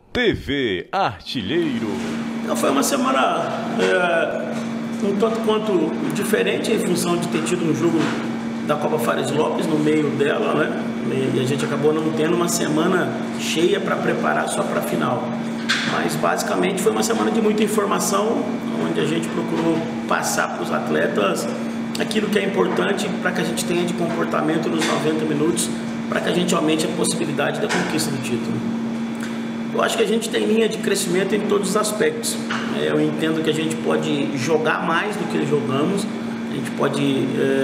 TV Artilheiro. Então foi uma semana um tanto quanto diferente, em função de ter tido um jogo da Copa Fares Lopes no meio dela, né? E a gente acabou não tendo uma semana cheia para preparar só para a final. Mas basicamente foi uma semana de muita informação, onde a gente procurou passar para os atletas aquilo que é importante para que a gente tenha de comportamento nos 90 minutos, para que a gente aumente a possibilidade da conquista do título. Eu acho que a gente tem linha de crescimento em todos os aspectos. Eu entendo que a gente pode jogar mais do que jogamos, a gente pode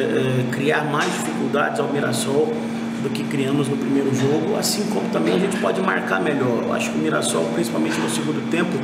criar mais dificuldades ao Mirassol do que criamos no primeiro jogo, assim como também a gente pode marcar melhor. Eu acho que o Mirassol, principalmente no segundo tempo,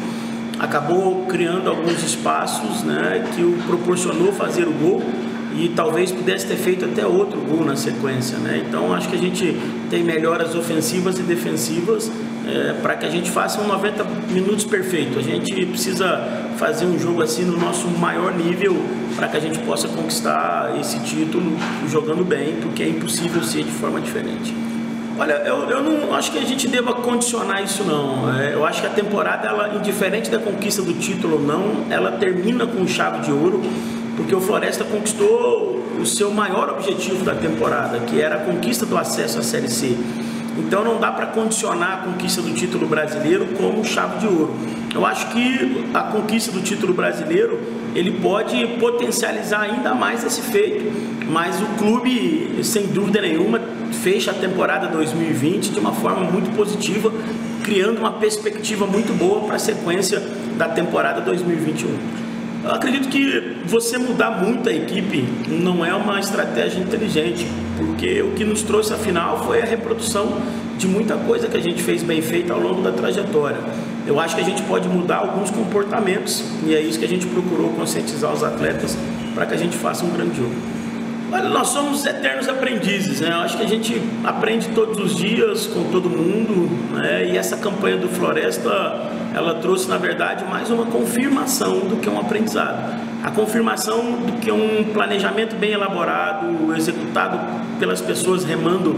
acabou criando alguns espaços, né, que o proporcionou fazer o gol e talvez pudesse ter feito até outro gol na sequência, né? Então acho que a gente tem melhoras ofensivas e defensivas para que a gente faça um 90 minutos perfeito. A gente precisa fazer um jogo assim no nosso maior nível para que a gente possa conquistar esse título jogando bem, porque é impossível ser de forma diferente. Olha, eu não acho que a gente deva condicionar isso não. Eu acho que a temporada, ela, indiferente da conquista do título ou não, ela termina com chave de ouro, porque o Floresta conquistou o seu maior objetivo da temporada, que era a conquista do acesso à Série C. Então não dá para condicionar a conquista do título brasileiro como chave de ouro. Eu acho que a conquista do título brasileiro, ele pode potencializar ainda mais esse feito, mas o clube, sem dúvida nenhuma, fecha a temporada 2020 de uma forma muito positiva, criando uma perspectiva muito boa para a sequência da temporada 2021. Eu acredito que você mudar muito a equipe não é uma estratégia inteligente, porque o que nos trouxe à final foi a reprodução de muita coisa que a gente fez bem feita ao longo da trajetória. Eu acho que a gente pode mudar alguns comportamentos e é isso que a gente procurou conscientizar os atletas para que a gente faça um grande jogo. Olha, nós somos eternos aprendizes, né? Eu acho que a gente aprende todos os dias com todo mundo, né? E essa campanha do Floresta, ela trouxe, na verdade, mais uma confirmação do que um aprendizado. A confirmação do que um planejamento bem elaborado, executado pelas pessoas remando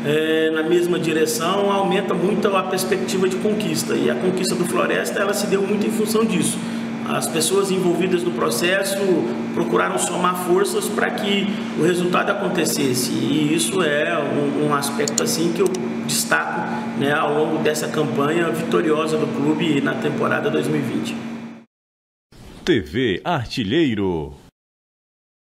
na mesma direção, aumenta muito a perspectiva de conquista. E a conquista do Floresta, ela se deu muito em função disso. As pessoas envolvidas no processo procuraram somar forças para que o resultado acontecesse. E isso é um aspecto assim que eu destaco, né, ao longo dessa campanha vitoriosa do clube na temporada 2020. TV Artilheiro.